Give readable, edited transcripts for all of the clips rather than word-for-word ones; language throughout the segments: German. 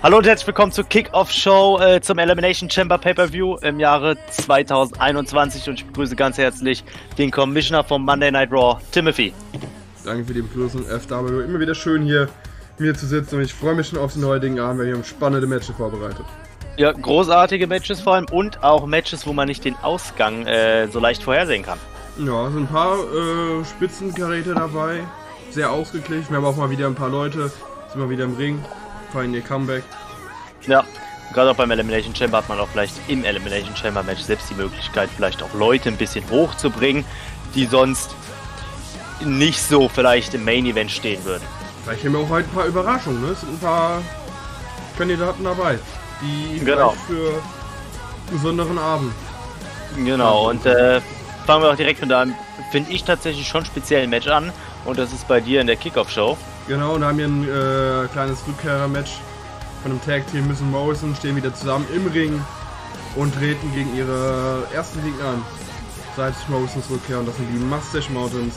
Hallo und herzlich willkommen zur Kick-Off-Show zum Elimination Chamber Pay-Per-View im Jahre 2021 und ich begrüße ganz herzlich den Commissioner vom Monday Night Raw, Timothy. Danke für die Begrüßung, FW. Immer wieder schön hier mir zu sitzen und ich freue mich schon auf den heutigen Abend, weil wir haben spannende Matches vorbereitet. Ja, großartige Matches vor allem und auch Matches, wo man nicht den Ausgang so leicht vorhersehen kann. Ja, sind ein paar Spitzengeräte dabei, sehr ausgeglichen. Wir haben auch mal wieder ein paar Leute, sind mal wieder im Ring, feiern ihr Comeback. Ja, gerade auch beim Elimination Chamber hat man auch vielleicht im Elimination Chamber Match selbst die Möglichkeit, vielleicht auch Leute ein bisschen hochzubringen, die sonst nicht so vielleicht im Main Event stehen würden. Vielleicht haben wir auch heute ein paar Überraschungen, ne? Es sind ein paar Kandidaten dabei, die genau für einen besonderen Abend. Genau, und fangen wir auch direkt mit einem, finde ich tatsächlich schon speziellen Match an. Und das ist bei dir in der Kickoff-Show. Genau, und da haben wir ein kleines Rückkehrer-Match von dem Tag-Team. Miz und Morrison stehen wieder zusammen im Ring und treten gegen ihre ersten Gegner an. Seit Morrisons Rückkehr, und das sind die Mustache Mountains.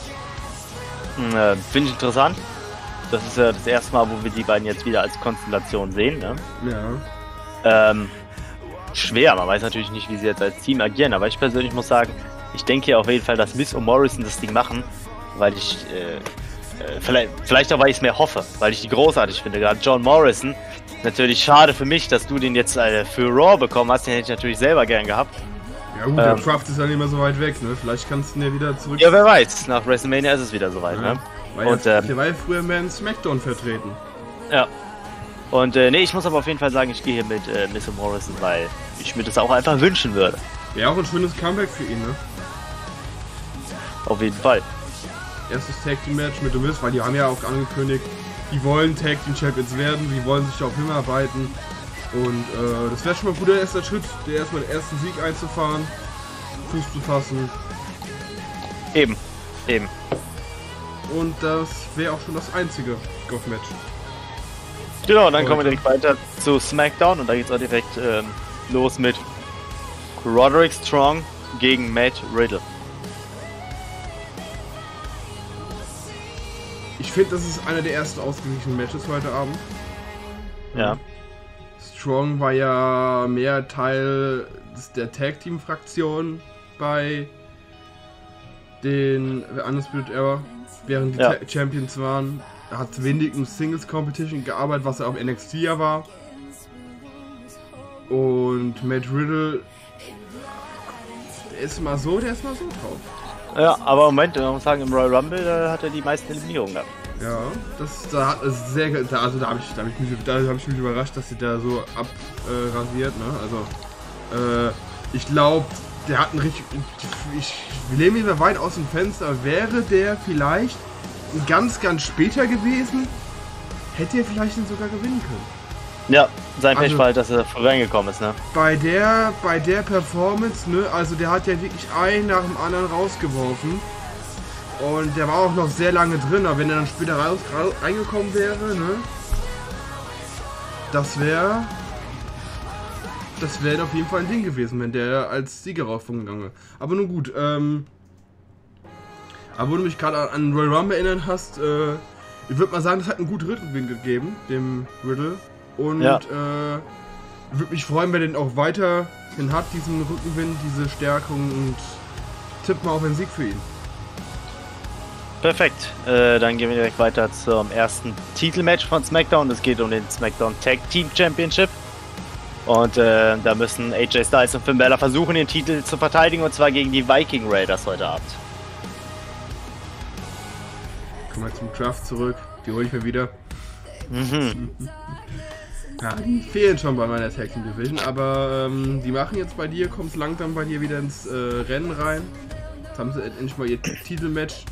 Finde ich interessant. Das ist ja das erste Mal, wo wir die beiden jetzt wieder als Konstellation sehen. Ne? Ja. Schwer, man weiß natürlich nicht, wie sie jetzt als Team agieren, aber ich persönlich muss sagen, ich denke hier auf jeden Fall, dass Miz und Morrison das Ding machen, weil ich, vielleicht auch, weil ich es mehr hoffe, weil ich die großartig finde. Gerade John Morrison, natürlich schade für mich, dass du den jetzt für Raw bekommen hast, den hätte ich natürlich selber gern gehabt. Ja gut, der Kraft ist ja nicht mehr so weit weg, ne? Vielleicht kannst du ihn ja wieder zurück... Ja, wer weiß, nach WrestleMania ist es wieder soweit, ja. Ne? Und, der war ja früher mehr in SmackDown vertreten. Ja. Und nee, ich muss aber auf jeden Fall sagen, ich gehe hier mit Miz und Morrison, weil ich mir das auch einfach wünschen würde. Wäre auch ein schönes Comeback für ihn, ne? Auf jeden Fall. Erstes Tag Team Match mit The Miz, weil die haben ja auch angekündigt, die wollen Tag Team Champions werden, die wollen sich auch hinarbeiten. Und das wäre schon mal ein guter erster Schritt, der erstmal den ersten Sieg einzufahren, Fuß zu fassen. Eben. Und das wäre auch schon das einzige Golf-Match. Genau, dann kommen wir direkt weiter zu SmackDown und da geht's auch direkt los mit Roderick Strong gegen Matt Riddle. Ich finde, das ist einer der ersten ausgeglichenen Matches heute Abend. Ja. Strong war ja mehr Teil der Tag-Team-Fraktion bei den Undisputed Era, während die Champions waren. Er hat wenig im Singles-Competition gearbeitet, was er auf NXT ja war. Und Matt Riddle, der ist mal so drauf. Ja, aber im Moment, man muss sagen, im Royal Rumble hat er die meisten Eliminierungen gehabt. Ja, da habe ich mich überrascht, dass sie da so abrasiert, ne? Also, ich glaube, der hat einen richtig, wir lehnen ihn weit aus dem Fenster, wäre der vielleicht ganz später gewesen, hätte er vielleicht ihn sogar gewinnen können. Ja, sein Pech war halt, dass er reingekommen ist, ne? Bei der Performance, ne, also der hat ja wirklich einen nach dem anderen rausgeworfen. Und der war auch noch sehr lange drin, aber wenn er dann später reingekommen wäre, ne, das wäre auf jeden Fall ein Ding gewesen, wenn der als Sieger rausgegangen wäre. Aber nun gut, aber wo du mich gerade an Royal Rumble erinnern hast, ich würde mal sagen, das hat einen guten Rückenwind gegeben, dem Riddle. Und würde mich freuen, wenn er den auch weiterhin hat, diesen Rückenwind, diese Stärkung, und tipp mal auf einen Sieg für ihn. Perfekt, dann gehen wir direkt weiter zum ersten Titelmatch von SmackDown. Es geht um den SmackDown Tag Team Championship. Und da müssen AJ Styles und Finn Balor versuchen, den Titel zu verteidigen, und zwar gegen die Viking Raiders heute Abend. Kommen wir zum Draft zurück, die hole ich mir wieder. Ja, die fehlen schon bei meiner Tag Team Division, aber die machen jetzt bei dir, kommst langsam bei dir wieder ins Rennen rein. Jetzt haben sie endlich mal ihr Titelmatch.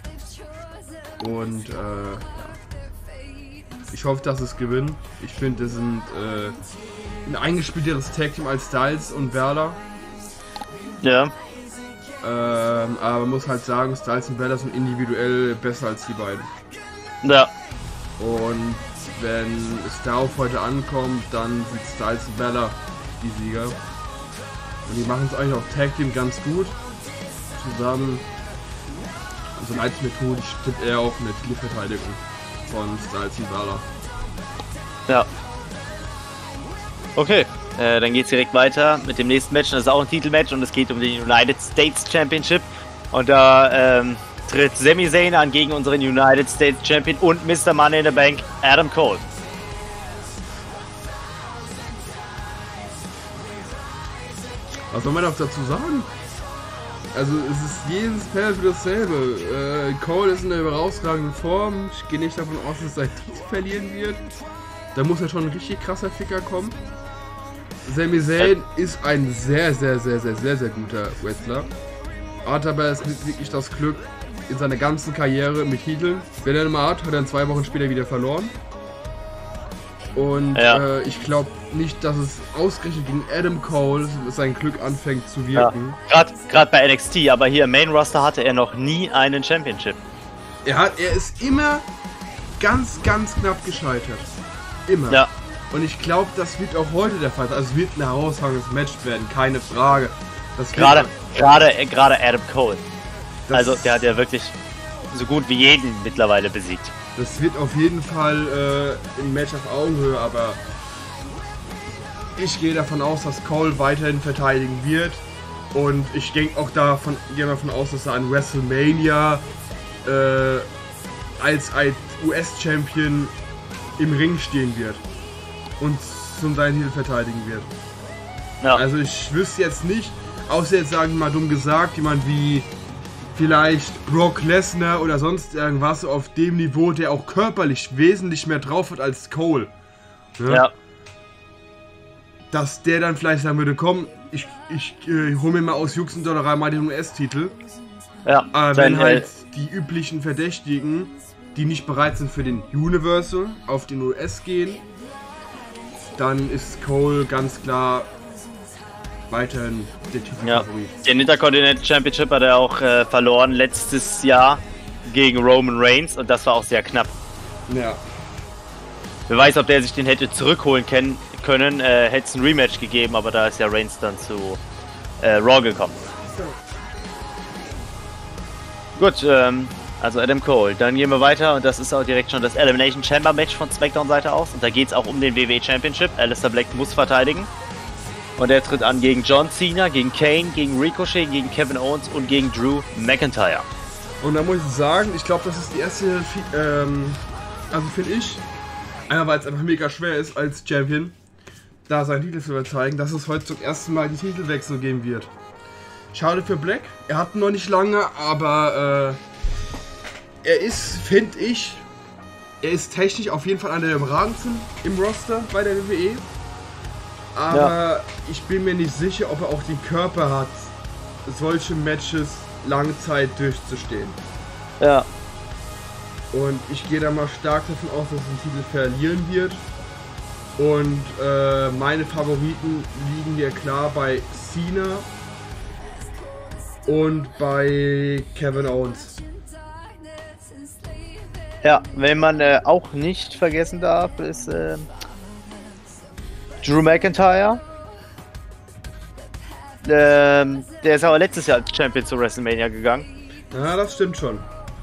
Und ja. Ich hoffe, dass es gewinnen. Ich finde, das sind ein eingespielteres Tag Team als Styles und Balor. Ja. Aber man muss halt sagen, Styles und Balor sind individuell besser als die beiden. Ja. Und wenn es darauf heute ankommt, dann sind Styles und Balor die Sieger. Und die machen es eigentlich auch Tag Team ganz gut. Zusammen. Also leid es mir tut, ich tippe eher auf eine Titelverteidigung von Styles und Balor. Ja. Okay, dann geht's direkt weiter mit dem nächsten Match. Das ist auch ein Titelmatch und es geht um den United States Championship. Und da tritt Sami Zayn an gegen unseren United States Champion und Mr. Money in the Bank, Adam Cole. Was soll man noch dazu sagen? Also es ist jedes Pärchen dasselbe. Cole ist in einer herausragenden Form. Ich gehe nicht davon aus, dass er seinen Titel verlieren wird. Da muss ja schon ein richtig krasser Ficker kommen. Sami Zayn ist ein sehr guter Wrestler. Hat aber wirklich das Glück in seiner ganzen Karriere mit Titeln. Wenn er mal hat er dann 2 Wochen später wieder verloren. Und ich glaube nicht, dass es ausgerechnet gegen Adam Cole sein Glück anfängt zu wirken. Ja, gerade bei NXT, aber hier im Main Roster hatte er noch nie einen Championship. Er ist immer ganz knapp gescheitert. Immer. Ja. Und ich glaube, das wird auch heute der Fall sein. Also es wird ein herausragendes Match werden, keine Frage. Gerade Adam Cole. Also der hat ja wirklich so gut wie jeden mittlerweile besiegt. Das wird auf jeden Fall ein Match auf Augenhöhe, aber ich gehe davon aus, dass Cole weiterhin verteidigen wird. Und ich gehe auch davon aus, dass er an WrestleMania als US-Champion im Ring stehen wird und seinen Titel verteidigen wird. Ja. Also ich wüsste jetzt nicht, außer jetzt sagen wir mal dumm gesagt, jemand wie vielleicht Brock Lesnar oder sonst irgendwas auf dem Niveau, der auch körperlich wesentlich mehr drauf hat als Cole. Ne? Ja. Dass der dann vielleicht sagen würde, komm, ich hol mir mal aus Jux und Dollerei mal den US-Titel. Ja. Aber wenn halt die üblichen Verdächtigen, die nicht bereit sind für den Universal, auf den US gehen, dann ist Cole ganz klar weiterhin der Titelfavorit. Ja. Den Intercontinental Championship hat er auch verloren letztes Jahr gegen Roman Reigns und das war auch sehr knapp. Ja. Wer weiß, ob der sich den hätte zurückholen können, hätte es ein Rematch gegeben, aber da ist ja Reigns dann zu Raw gekommen. Gut, also Adam Cole. Dann gehen wir weiter und das ist auch direkt schon das Elimination Chamber Match von SmackDown-Seite aus. Und da geht es auch um den WWE Championship. Aleister Black muss verteidigen. Und er tritt an gegen John Cena, gegen Kane, gegen Ricochet, gegen Kevin Owens und gegen Drew McIntyre. Und da muss ich sagen, ich glaube, das ist die erste, also finde ich, einmal weil es einfach mega schwer ist als Champion, da seinen Titel zu überzeugen, dass es heute zum ersten Mal die Titelwechsel geben wird. Schade für Black, er hat noch nicht lange, aber er ist, finde ich, er ist technisch auf jeden Fall einer der überragendsten im Roster bei der WWE. Aber ich bin mir nicht sicher, ob er auch den Körper hat, solche Matches lange Zeit durchzustehen. Ja. Und ich gehe da mal stark davon aus, dass er den Titel verlieren wird. Und meine Favoriten liegen hier klar bei Cena und bei Kevin Owens. Ja, wenn man auch nicht vergessen darf, ist Drew McIntyre. Der ist aber letztes Jahr als Champion zu WrestleMania gegangen. Ja, das stimmt schon.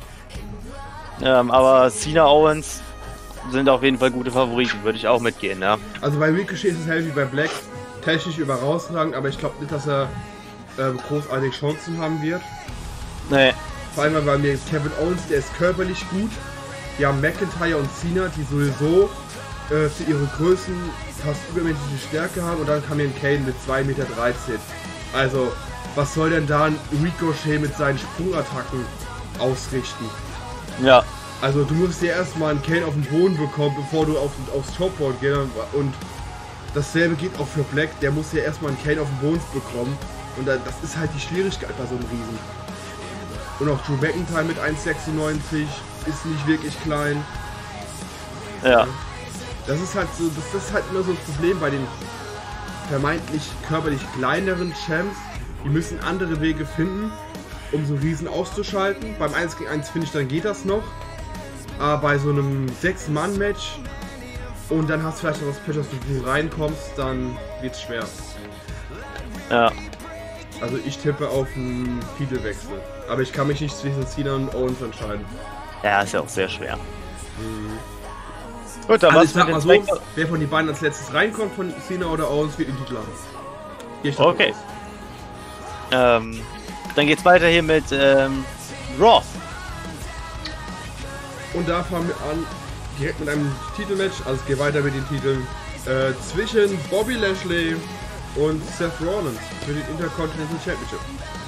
Aber Cena, Owens sind auf jeden Fall gute Favoriten, würde ich auch mitgehen, ja. Also bei Ricochet ist es halt wie bei Black technisch überrausragend, aber ich glaube nicht, dass er großartig Chancen haben wird. Nee. Vor allem bei mir Kevin Owens, der ist körperlich gut. Wir haben McIntyre und Cena, die sowieso für ihre Größen fast übermenschliche Stärke haben, und dann kam hier ein Kane mit 2,13 Meter. Also, was soll denn da ein Ricochet mit seinen Sprungattacken ausrichten? Ja. Also, du musst dir erstmal einen Kane auf den Boden bekommen, bevor du aufs Topboard gehst, und dasselbe geht auch für Black, der muss ja erstmal einen Kane auf den Boden bekommen, und das ist halt die Schwierigkeit bei so einem Riesen. Und auch Drew McIntyre mit 1,96 ist nicht wirklich klein. Ja. Das ist halt so, das ist halt immer so ein Problem bei den vermeintlich körperlich kleineren Champs. Die müssen andere Wege finden, um so Riesen auszuschalten. Beim 1 gegen 1 finde ich, dann geht das noch. Aber bei so einem 6-Mann-Match und dann hast du vielleicht noch das Pech, dass du reinkommst, dann wird's schwer. Ja. Also ich tippe auf einen Titelwechsel. Aber ich kann mich nicht zwischen Cena und Owens entscheiden. Ja, ist ja auch sehr schwer. Gut, dann Also was ich sag mit mal den so, wer von den beiden als letztes reinkommt, von Cena oder Owens, wird den Titel haben. Geh ich davon Okay. aus. Dann geht's weiter hier mit Raw. Und da fangen wir an, direkt mit einem Titelmatch, also es geht weiter mit den Titeln, zwischen Bobby Lashley und Seth Rollins für den Intercontinental Championship.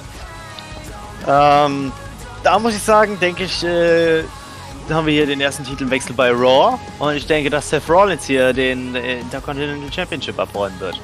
Da muss ich sagen, denke ich, haben wir hier den ersten Titelwechsel bei Raw. Und ich denke, dass Seth Rollins hier den Intercontinental Championship abräumen wird.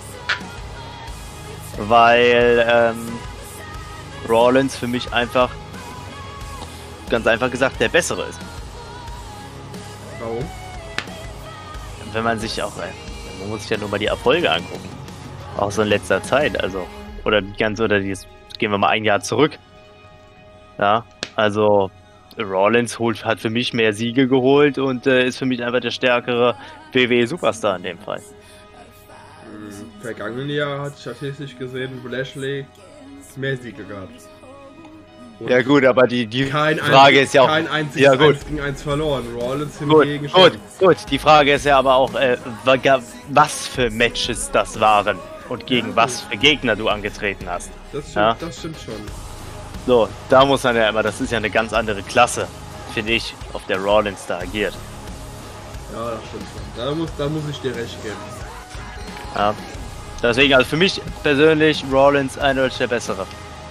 Weil Rollins für mich einfach, ganz einfach gesagt, der Bessere ist. Warum? Wenn man sich auch, man muss sich ja nur mal die Erfolge angucken. Auch so in letzter Zeit, also. Oder die ganze, gehen wir mal ein Jahr zurück. Ja, also Rollins hat für mich mehr Siege geholt und ist für mich einfach der stärkere WWE-Superstar in dem Fall. Im vergangenen Jahr hat statistisch gesehen Lashley mehr Siege gehabt. Und Ja gut, aber die Frage ist ja auch... Kein einziges Ja, gut. 1 gegen 1 verloren. Rollins Gut, hingegen gut, schon. gut. Die Frage ist ja aber auch, was für Matches das waren und gegen was für Gegner du angetreten hast. Das stimmt schon. So, da muss man ja immer, das ist ja eine ganz andere Klasse, finde ich, auf der Rollins da agiert. Ja, das stimmt schon. Da muss ich dir recht geben. Ja. Deswegen, also für mich persönlich, Rollins eindeutig der Bessere.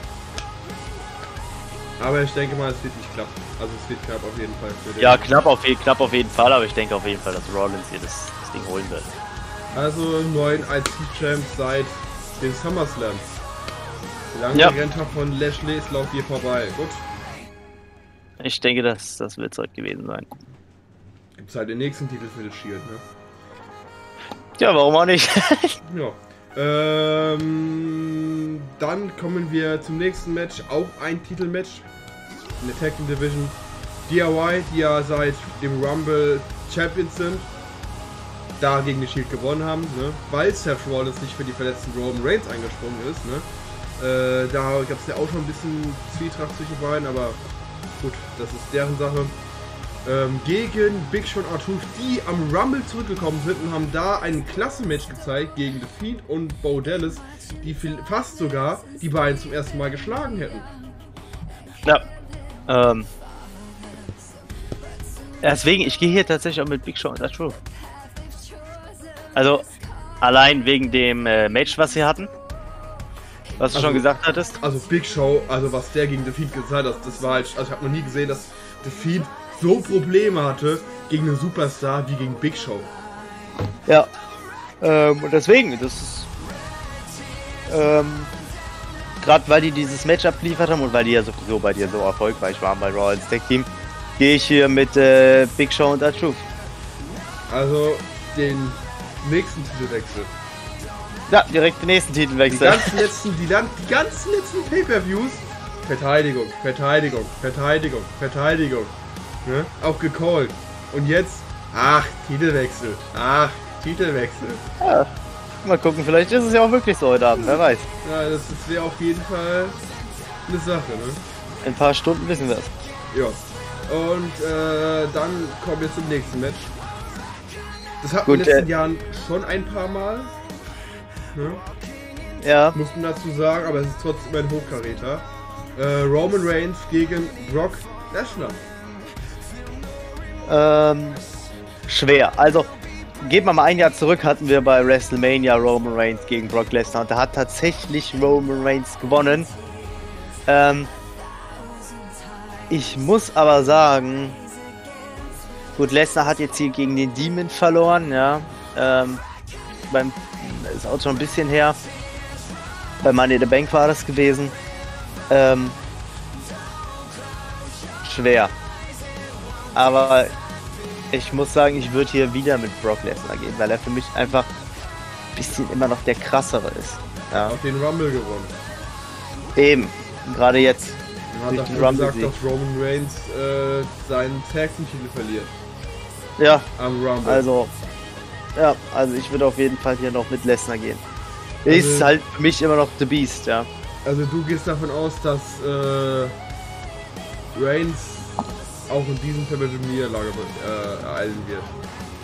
Aber ich denke mal, es wird nicht klappen. Also es wird knapp auf jeden Fall für den. Ja, knapp auf jeden Fall, aber ich denke auf jeden Fall, dass Rollins hier das Ding holen wird. Also 9 IC-Champ seit dem SummerSlam. Die lange Ja. Rente von Lashley ist laut dir vorbei. Gut. Ich denke, das wird es heute gewesen sein. Gibt's halt den nächsten Titel für das Shield, ne? Ja, warum auch nicht? Ja. Dann kommen wir zum nächsten Match. Auch ein Titelmatch in der Tag Team Division. DIY, die ja seit dem Rumble Champions sind, da gegen die Shield gewonnen haben, ne? Weil Seth Rollins nicht für die verletzten Roman Reigns eingesprungen ist. Ne? Da gab es ja auch schon ein bisschen Zwietracht zwischen beiden, aber gut, das ist deren Sache. Gegen Big Show und R-Truth, die am Rumble zurückgekommen sind und haben da ein Klassenmatch gezeigt gegen The Fiend und Bo Dallas, die fast sogar die beiden zum ersten Mal geschlagen hätten. Ja. Deswegen, ich gehe hier tatsächlich auch mit Big Show und R-Truth. Also, allein wegen dem Match, was sie hatten. Was du schon gesagt hattest. Also Big Show, also was der gegen The Fiend gezeigt hat, das war halt, also ich habe noch nie gesehen, dass The Fiend so Probleme hatte gegen einen Superstar wie gegen Big Show. Ja. Und deswegen, das ist gerade weil die dieses Match abgeliefert haben und weil die ja sowieso bei dir so erfolgreich waren bei Raw als Tag Team, gehe ich hier mit Big Show und R-Truth. Also den nächsten Titelwechsel. Ja, direkt den nächsten Die Titelwechsel. ganzen letzten Pay-Per-Views. Verteidigung, Verteidigung, Verteidigung, Verteidigung. Ne? Auch gecallt. Und jetzt, Titelwechsel. Titelwechsel. Ja, mal gucken, vielleicht ist es ja auch wirklich so heute Abend, wer weiß. Ja, das ist ja auf jeden Fall eine Sache, ne? In ein paar Stunden wissen wir es. Ja. Und dann kommen wir zum nächsten Match. Das hatten wir in den letzten Jahren schon ein paar Mal. Ne? Ja. Muss man dazu sagen, aber es ist trotzdem ein Hochkaräter. Roman Reigns gegen Brock Lesnar. Schwer. Also, geht man mal ein Jahr zurück, hatten wir bei WrestleMania Roman Reigns gegen Brock Lesnar und da hat tatsächlich Roman Reigns gewonnen. Ich muss aber sagen, gut, Lesnar hat jetzt hier gegen den Demon verloren, ja. Ist auch schon ein bisschen her. Bei Money in the Bank war das gewesen. Schwer. Aber ich muss sagen, ich würde hier wieder mit Brock Lesnar gehen, weil er für mich einfach ein bisschen immer noch der krassere ist. Ja. Auf den Rumble gewonnen. Eben. Gerade jetzt. Man hat dafür gesagt, dass Roman Reigns seinen Tag Team Titel verliert. Ja. Am Rumble. Also ich würde auf jeden Fall hier noch mit Lesnar gehen. Ist halt für mich immer noch The Beast, ja. Also du gehst davon aus, dass Reigns auch in diesem Pay-Per-View Niederlage ereilen wird.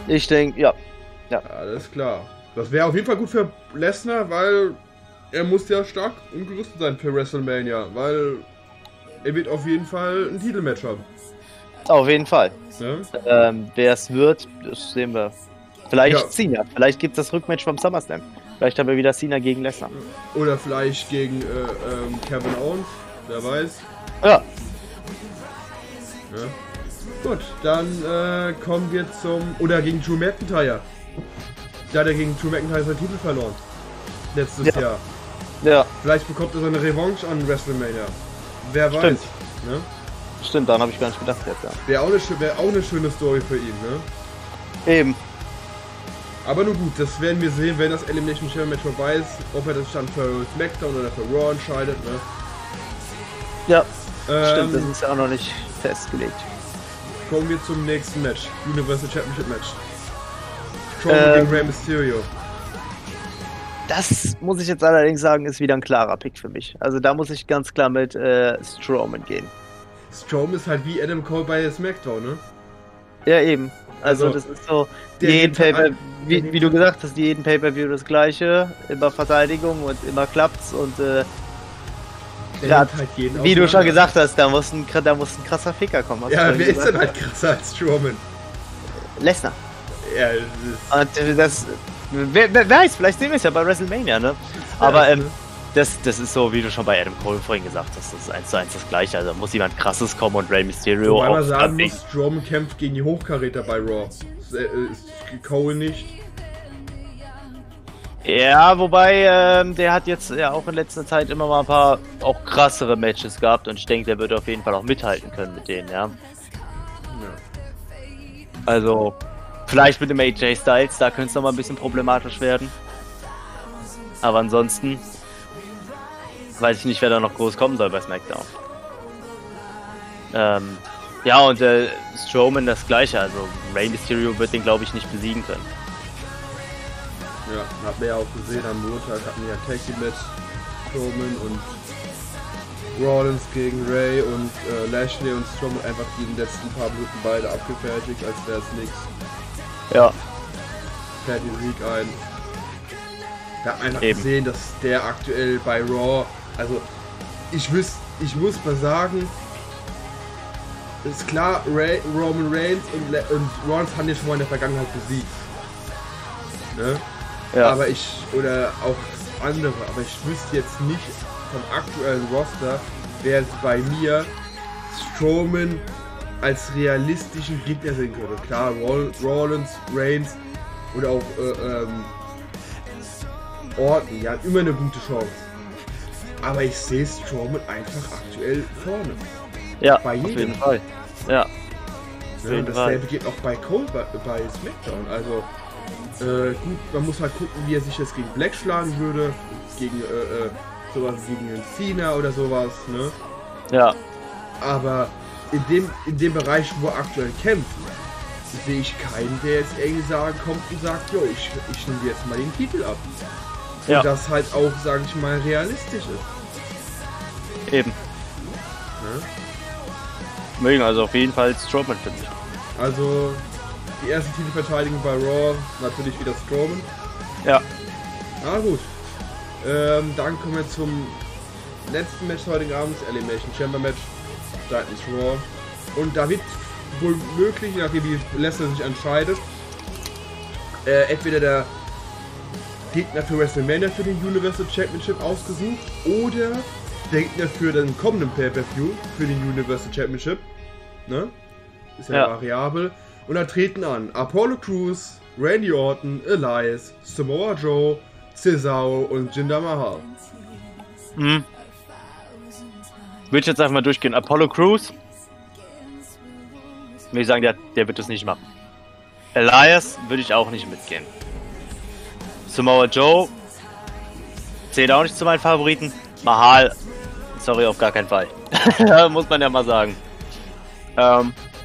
Ich denke, ja. Alles klar. Das wäre auf jeden Fall gut für Lesnar, weil er muss ja stark und gerüstet sein für WrestleMania, weil er wird auf jeden Fall ein Titelmatch haben. Auf jeden Fall. Ja? Wer es wird, das sehen wir. Vielleicht Ja. Cena. Vielleicht gibt es das Rückmatch vom SummerSlam. Vielleicht haben wir wieder Cena gegen Lesnar. Oder vielleicht gegen Kevin Owens, wer weiß. Ja. Ja. Gut, dann kommen wir zum... Oder gegen Drew McIntyre. Da hat er gegen Drew McIntyre seinen Titel verloren. Letztes Ja. Jahr. Ja, Vielleicht bekommt er seine Revanche an WrestleMania. Wer weiß. Stimmt. Ne? stimmt, daran habe ich gar nicht gedacht jetzt, ja. Wäre auch eine schöne Story für ihn. Ne? Eben. Aber nun gut, das werden wir sehen, wenn das Elimination Chamber Match vorbei ist. Ob er das dann für SmackDown oder für Raw entscheidet. Ne? Ja, stimmt, das ist ja auch noch nicht festgelegt. Kommen wir zum nächsten Match. Universal Championship Match. Strowman gegen Rey Mysterio. Das muss ich jetzt allerdings sagen, ist wieder ein klarer Pick für mich. Also da muss ich ganz klar mit Strowman gehen. Strowman ist halt wie Adam Cole bei SmackDown, ne? Ja, eben. Also Also, das ist so, der jeden nimmt Pay-Per, halt- wie du gesagt hast, jeden Pay-Per-View das gleiche, immer Verteidigung und immer klappt's und Der grad, nimmt halt jeden wie du schon auseinander. gesagt hast, da muss ein krasser Ficker kommen. hast du Ja, vorhin wer ist gesagt. denn halt krasser als Strowman? Lesnar. Ja, das ist... Und das, wer weiß, vielleicht sehen wir es ja bei WrestleMania, ne? Aber ne? das ist so, wie du schon bei Adam Cole vorhin gesagt hast, das ist 1:1 das gleiche. Also muss jemand krasses kommen und Rey Mysterio Wobei man auf sagen Ding. muss, Strowman kämpft gegen die Hochkaräter bei Raw. Ist Cole nicht. Ja, wobei, der hat jetzt ja auch in letzter Zeit immer mal ein paar auch krassere Matches gehabt und ich denke, der wird auf jeden Fall auch mithalten können mit denen, ja. Ja. Also, vielleicht mit dem AJ Styles, da könnte es noch mal ein bisschen problematisch werden. Aber ansonsten weiß ich nicht, wer da noch groß kommen soll bei SmackDown. Ja, und Strowman das gleiche, also Rey Mysterio wird den, glaube ich, nicht besiegen können. Ja, hat man ja auch gesehen, am Montag hatten wir ja Tag Team Match, Strowman und Rollins gegen Ray und Lashley und Strowman einfach die letzten paar Minuten beide abgefertigt, als wäre es nichts. Ja, Fährt den Sieg ein. Da hat man einfach Eben. gesehen, dass der aktuell bei Raw, also ich muss mal sagen, ist klar, Roman Reigns und Rollins haben ja schon mal in der Vergangenheit besiegt. Ne? ja, Aber oder auch andere, aber ich wüsste jetzt nicht vom aktuellen Roster, wer es bei mir Strowman als realistischen Gegner sehen könnte. Klar, Rollins, Reigns oder auch Orton, die haben immer eine gute Chance. Aber ich sehe Strowman einfach aktuell vorne. ja, bei auf jedem. jeden Fall. Ja, Ne? jeden Dasselbe geht auch bei Cole bei SmackDown. Also gut, man muss halt gucken, wie er sich jetzt gegen Black schlagen würde. Gegen sowas gegen einen Cena oder sowas, ne? ja, Aber in dem Bereich, wo er aktuell kämpft, sehe ich keinen, der jetzt irgendwie kommt und sagt, jo, ich nehme dir jetzt mal den Titel ab. Und ja, das halt auch, sage ich mal, realistisch ist. eben. Ne? Mögen also auf jeden Fall Strowman, finde ich. Also die erste Titelverteidigung bei Raw, natürlich wieder Strowman. Ja, Na gut. Dann kommen wir zum letzten Match heutigen Abend, Elimination Chamber Match seitens Raw. Und da wird wohl möglich, je nachdem wie Lesnar sich entscheidet, entweder der Gegner für WrestleMania für den Universal Championship ausgesucht oder der Gegner für den kommenden Pay-Per-View für den Universal Championship. Ne? Ist ja, Ja. variabel. Und da treten an Apollo Crews, Randy Orton, Elias, Samoa Joe, Cesaro und Jinder Mahal. Würde ich jetzt einfach mal durchgehen. Apollo Crews. Würde ich sagen, der wird das nicht machen. Elias würde ich auch nicht mitgehen. Samoa Joe zählt auch nicht zu meinen Favoriten. Mahal, sorry, auf gar keinen Fall. Muss man ja mal sagen. Da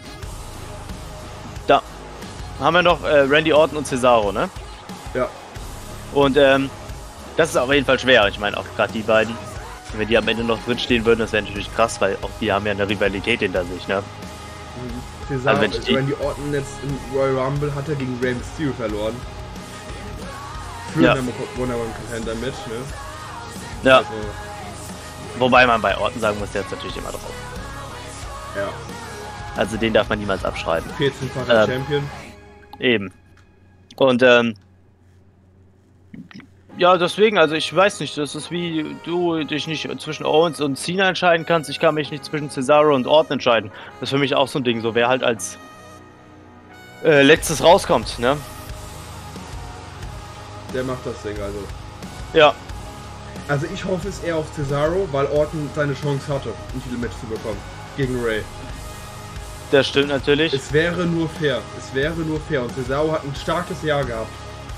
haben wir noch Randy Orton und Cesaro, ne? Ja. Und das ist auf jeden Fall schwer. Ich meine, auch gerade die beiden, wenn die am Ende noch drin stehen würden, das wäre natürlich krass, weil auch die haben ja eine Rivalität hinter sich, ne? Cesaro, Also wenn die Orton jetzt im Royal Rumble hat er gegen Rey Mysterio verloren. Für Ja. den Number One Contender Match, ne? Ja. Also, Wobei man bei Orton sagen muss, der ist natürlich immer drauf. ja. Also den darf man niemals abschreiben. 14-facher Champion. Eben. Und ja, deswegen, also ich weiß nicht, das ist wie du dich nicht zwischen Owens und Cena entscheiden kannst. Ich kann mich nicht zwischen Cesaro und Orton entscheiden. Das ist für mich auch so ein Ding, so wer halt als letztes rauskommt, ne? Der macht das Ding, also. Ja. Also ich hoffe es eher auf Cesaro, weil Orton seine Chance hatte, ein Titelmatch zu bekommen. Gegen Rey. Das stimmt natürlich. Es wäre nur fair. Es wäre nur fair. Und Cesaro hat ein starkes Jahr gehabt.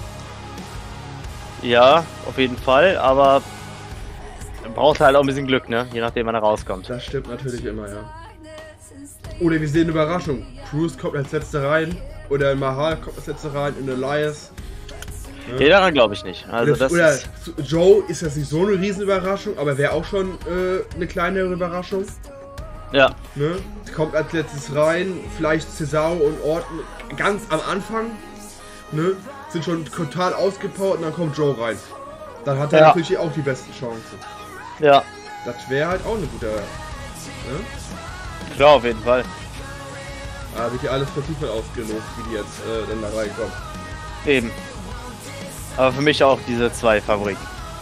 Ja, auf jeden Fall, aber braucht halt auch ein bisschen Glück, ne? Je nachdem, wann er rauskommt. Das stimmt natürlich immer, ja. Oder wir sehen eine Überraschung. Cruz kommt als letzte rein. Oder Mahal kommt als letzte rein. Und Elias. Ja. Nee, daran glaube ich nicht. Also das oder ist... Joe ist jetzt nicht so eine Riesenüberraschung, aber wäre auch schon eine kleinere Überraschung. Ja. Ne? Kommt als letztes rein. Vielleicht Cesaro und Orton ganz am Anfang. Ne? Sind schon total ausgepowert und dann kommt Joe rein. Dann hat er natürlich auch die besten Chancen. Ja. Das wäre halt auch eine gute. Ne? Klar, auf jeden Fall. Da wird ja alles per Zufall ausgelobt, wie die jetzt dann da reinkommen. Eben. Aber für mich auch diese zwei Favoriten.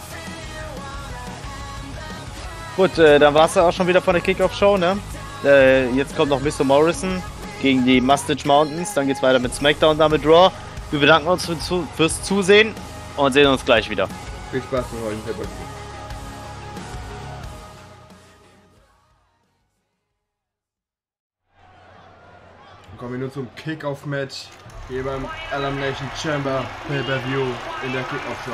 Gut, dann war es ja auch schon wieder von der Kickoff-Show, ne? Jetzt kommt noch Mr. Morrison gegen die Mustache Mountains. Dann geht's weiter mit SmackDown, dann mit Raw. Wir bedanken uns fürs Zusehen und sehen uns gleich wieder. Viel Spaß mit heute Pay-Per-View. Kommen wir nun zum Kickoff-Match hier beim Elimination Chamber Pay-Per-View in der Kickoff-Show.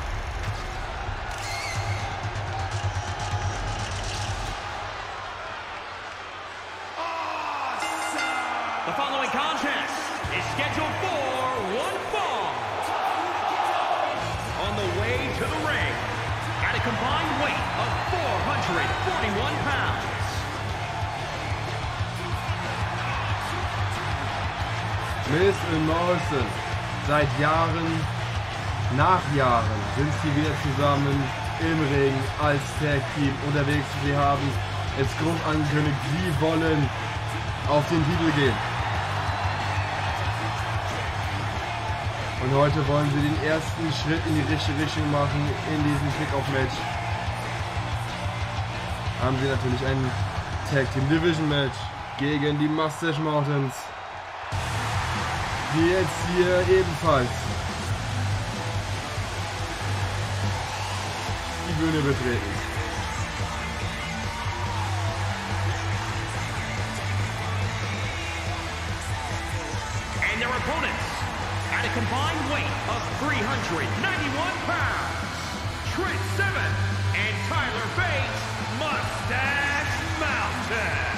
The following contest is scheduled for one fall. On the way to the ring, at a combined weight of 441 pounds. Miz und Morrison, seit Jahren, nach Jahren, sind sie wieder zusammen im Ring als Tag Team unterwegs. Sie haben es grob angekündigt, sie wollen auf den Titel gehen. Und heute wollen sie den ersten Schritt in die richtige Richtung machen in diesem Kickoff-Match. Haben sie natürlich ein Tag Team Division Match gegen die Mustache Mountains, die jetzt hier ebenfalls die Bühne betreten. And their opponents, at a combined weight of 391 pounds, Trent Seven and Tyler Bates, Mustache Mountain.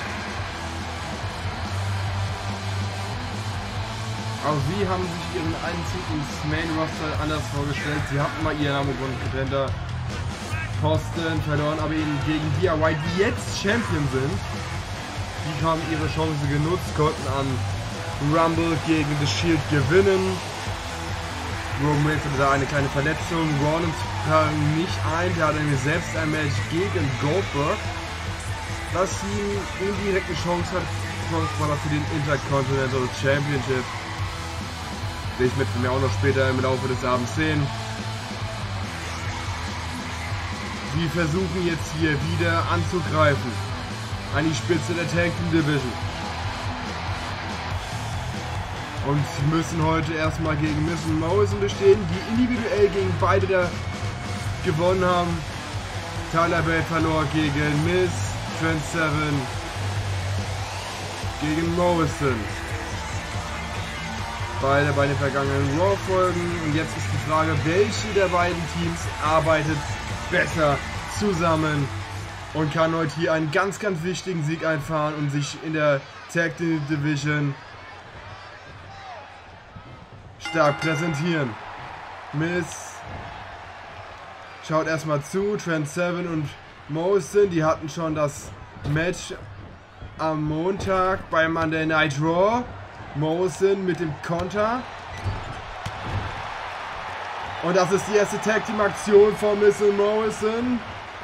Auch sie haben sich ihren Einzug ins Main Roster anders vorgestellt. Sie hatten mal ihren Number One Contender Posten verloren, aber eben gegen DIY, die jetzt Champion sind, die haben ihre Chance genutzt, konnten an Rumble gegen The Shield gewinnen. Roman Reigns hatte da eine kleine Verletzung. Rollins kam nicht ein, der hatte nämlich selbst ein Match gegen Goldberg, was ihm indirekt eine Chance hat, für den Intercontinental Championship. Sehe ich mit mir auch noch später im Laufe des Abends sehen. Sie versuchen jetzt hier wieder anzugreifen an die Spitze der Tag Team Division. Und sie müssen heute erstmal gegen Miz und Morrison bestehen, die individuell gegen beide da gewonnen haben. Tyler Bate verlor gegen Miz, Trent Seven gegen Morrison. Beide bei den vergangenen Raw-Folgen. Und jetzt ist die Frage, welche der beiden Teams arbeitet besser zusammen und kann heute hier einen ganz, ganz wichtigen Sieg einfahren und sich in der Tag Team Division stark präsentieren. Miz schaut erstmal zu, Trent Seven und Morrison, die hatten schon das Match am Montag bei Monday Night Raw. Morrison mit dem Konter. Und das ist die erste Tag Team Aktion von Miz und Morrison.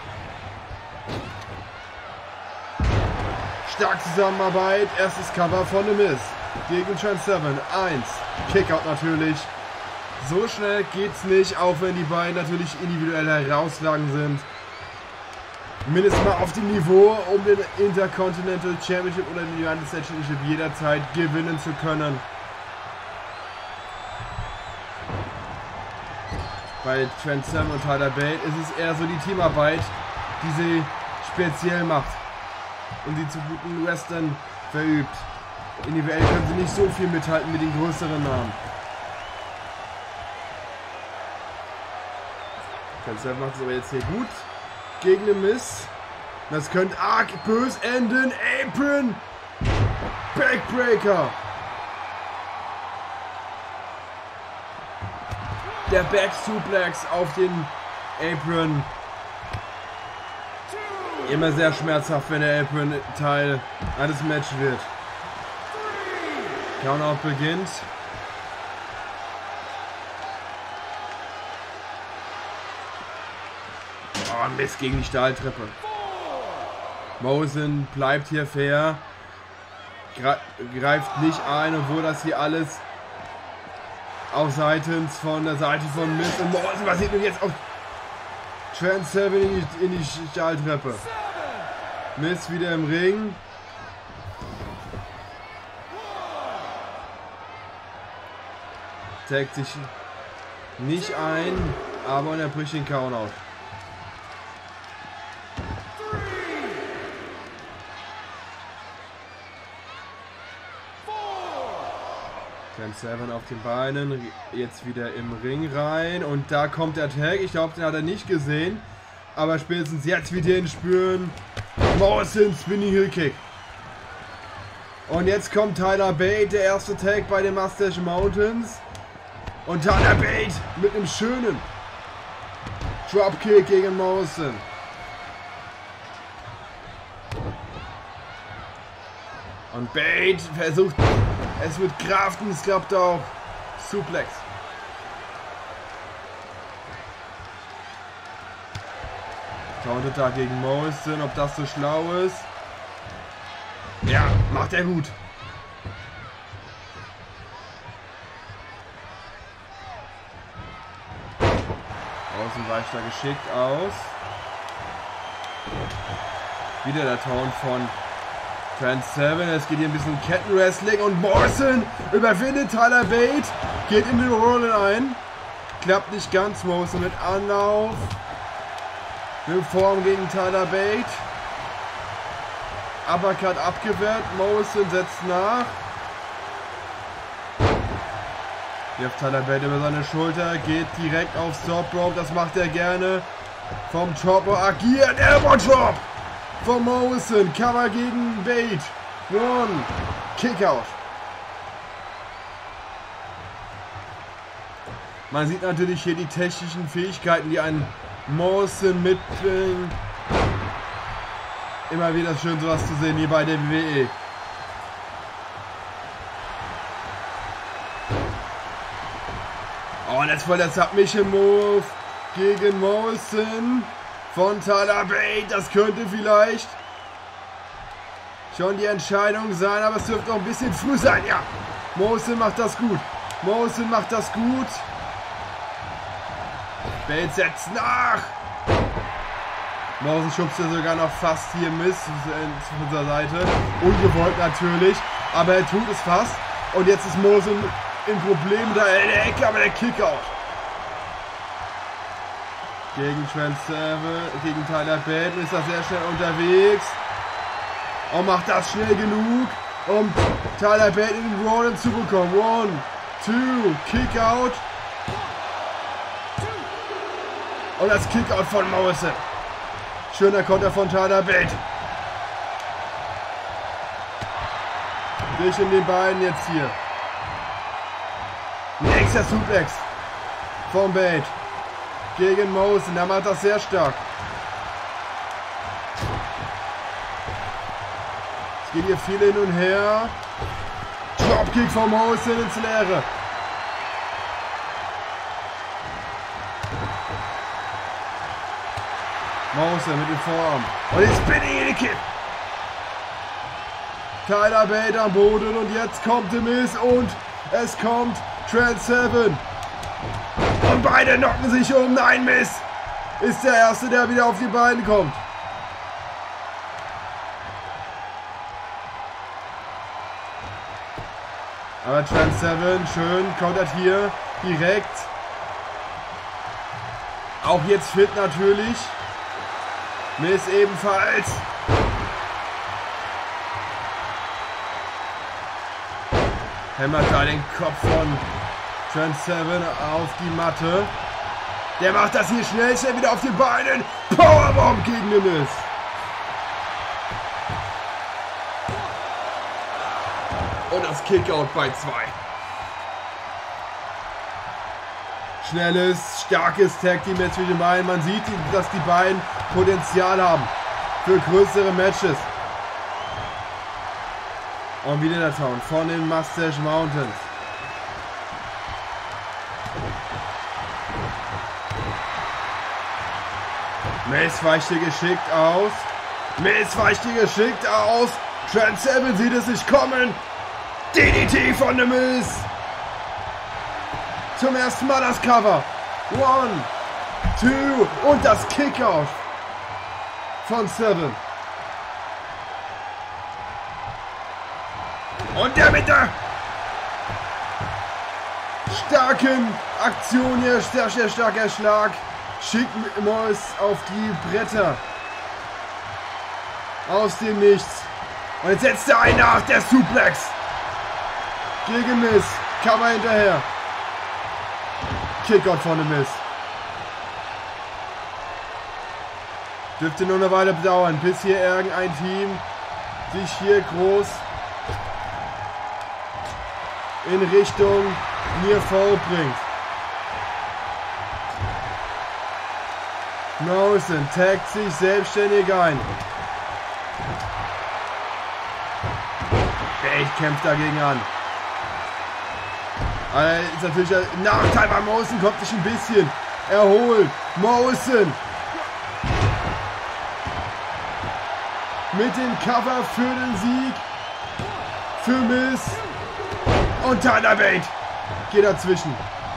Stark Zusammenarbeit. Erstes Cover von The Miz gegen Trent Seven. 1. Kickout natürlich. So schnell geht's nicht, auch wenn die beiden natürlich individuell herausragend sind. Mindestens mal auf dem Niveau, um den Intercontinental Championship oder den United States Championship jederzeit gewinnen zu können. Bei Trent Seven und Tyler Bate ist es eher so die Teamarbeit, die sie speziell macht und sie zu guten Wrestlern verübt. Individuell können sie nicht so viel mithalten mit den größeren Namen. Trent Seven macht es aber jetzt hier gut gegen den Miz. Das könnte arg bös enden. Apron Backbreaker. Der Back Suplex auf den Apron. Immer sehr schmerzhaft, wenn der Apron Teil eines Matches wird. Countout beginnt. Oh, Mist gegen die Stahltreppe. Morrison bleibt hier fair. Greift nicht ein, obwohl das hier alles auch seitens von der Seite von Miz und Morrison passiert nun jetzt auf Trent Seven in die Stahltreppe. Miz wieder im Ring. Taggt sich nicht ein, aber unterbricht den Countout. Trent Seven auf den Beinen, jetzt wieder im Ring rein und da kommt der Tag. Ich glaube, den hat er nicht gesehen, aber spätestens jetzt wird ihr ihn spüren. Morrison Spinning Heel Kick. Und jetzt kommt Tyler Bate, der erste Tag bei den Mustache Mountains. Und Tyler Bate mit einem schönen Dropkick gegen Morrison. Und Bate versucht es mit Kraft und es klappt auch. Suplex. Tauntet da gegen Morrison, ob das so schlau ist. Ja, macht er gut. Außen weicht er geschickt aus. Wieder der Taunt von Trent Seven. Es geht hier ein bisschen Kettenwrestling und Morrison überwindet Tyler Bate. Geht in den Rollen ein. Klappt nicht ganz. Morrison mit Anlauf. Mit Form gegen Tyler Bate. Uppercut abgewehrt. Morrison setzt nach. Wirft Tyler Bate über seine Schulter. Geht direkt aufs Top Rope. Das macht er gerne. Vom Top agiert. Elbow Drop von Morrison. Cover gegen Bate. One. Kickout. Man sieht natürlich hier die technischen Fähigkeiten, die ein Morrison mitbringt. Immer wieder schön sowas zu sehen hier bei der WWE. Oh, und jetzt voll der Submission Move gegen Morrison von Tyler Bate. Das könnte vielleicht schon die Entscheidung sein, aber es dürfte noch ein bisschen früh sein. Ja, Morrison macht das gut. Morrison macht das gut. Bate setzt nach. Morrison schubst ja sogar noch fast hier Miz zu unserer Seite. Ungewollt natürlich, aber er tut es fast. Und jetzt ist Morrison im Problem da in der Ecke, aber der Kickout. Gegen Trent Seven, gegen Tyler Bate ist er sehr schnell unterwegs. Und macht das schnell genug, um Tyler Bate in den Rollen zu bekommen. 1, 2, Kickout. Und das Kickout von Morrison. Schöner Konter von Tyler Bate. Zwischen den beiden jetzt hier. Nächster Suplex von Bate gegen Morrison. Der macht das sehr stark. Es Geht hier viel hin und her. Dropkick vom Morrison ins Leere. Morrison mit dem Vorarm. Und jetzt Spinning in die Kick. Tyler Bate am Boden und jetzt kommt The Miz und es kommt Trent Seven. Und beide knocken sich um. Nein, Miz ist der Erste, der wieder auf die Beine kommt. Aber Trent Seven schön kontert hier direkt. Auch jetzt fit natürlich. Miz ebenfalls. Hämmert da den Kopf von Trent Seven auf die Matte. Der macht das hier schnell wieder auf den Beinen. Powerbomb gegen den Miz. Und das Kickout bei 2. Schnelles, starkes Tag-Team jetzt mit den beiden. Man sieht, dass die beiden Potenzial haben für größere Matches. Und wieder der Town von den Mustache Mountains. Miz weicht hier geschickt aus. Miz weicht hier geschickt aus. Trent Seven sieht es nicht kommen. DDT von The Miz. Zum ersten Mal das Cover. 1, 2 und das Kickoff von Seven. Und der mit der starken Aktion hier, sehr starker Schlag, schickt Moss auf die Bretter. Aus dem Nichts. Und jetzt setzt er einen nach, der Suplex. Gegen Miz. Cover hinterher. Kickout von The Miz. Dürfte nur eine Weile dauern, bis hier irgendein Team sich hier groß in Richtung Near Fall bringt. Morrison taggt sich selbstständig ein. Bate kämpft dagegen an. Ist natürlich ein Nachteil bei Morrison, kommt sich ein bisschen erholt. Morrison mit dem Cover für den Sieg für Miz. Und Tyler Bate geht dazwischen.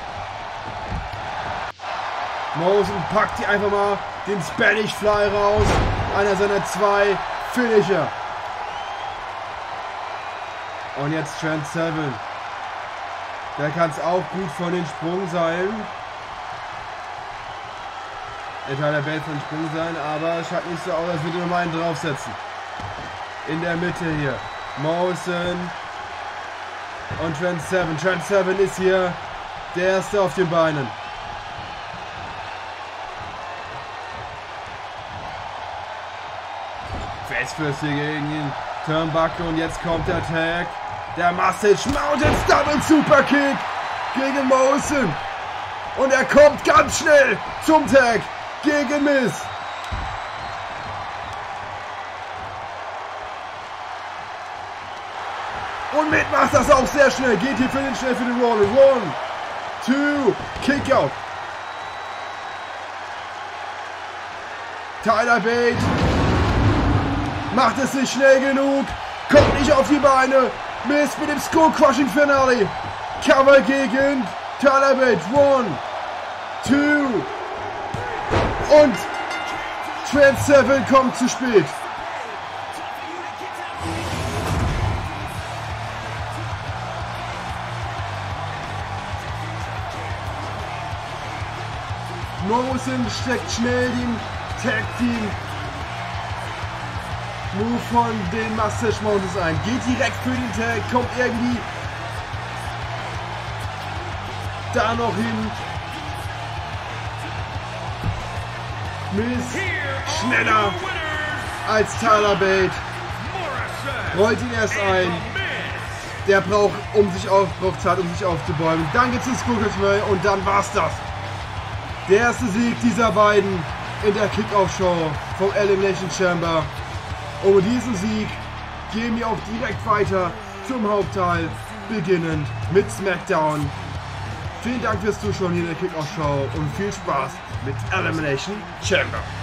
Morrison packt hier einfach mal den Spanish Fly raus. Einer seiner 2 Finisher. Und jetzt Trent Seven. Der kann es auch gut von den Sprungseilen. Der Tyler Bate von den Sprungseilen, aber es schaut nicht so aus, als würde er nochmal einen draufsetzen. In der Mitte hier. Morrison und Trent Seven. Trent Seven ist hier der Erste auf den Beinen. Festfürst hier gegen den Turnbuckle und jetzt kommt der Tag. Der Mustache Mountains Double Super Kick gegen Morrison. Und er kommt ganz schnell zum Tag gegen Miz. Und Miz macht das auch sehr schnell. Geht hier schnell für den Roll. 1, 2, Kickout. Tyler Bate macht es nicht schnell genug. Kommt nicht auf die Beine. Miz mit dem Skull Crushing Finale. Cover gegen Tyler Bate. 1, 2. Und Trent Seven kommt zu spät. Morrison steckt schnell den Tag Team Move von den Mustache Mountains ein. Geht direkt für den Tag, kommt irgendwie da noch hin. Miz schneller als Tyler Bate. Rollt ihn erst ein. Der braucht Zeit, um sich aufzubäumen. Dann geht's ins Google und dann war's das. Der erste Sieg dieser beiden in der Kickoff-Show vom Elimination Chamber. Um diesen Sieg gehen wir auch direkt weiter zum Hauptteil, beginnend mit SmackDown. Vielen Dank fürs Zuschauen hier in der Kickoff-Show und viel Spaß mit Elimination Chamber.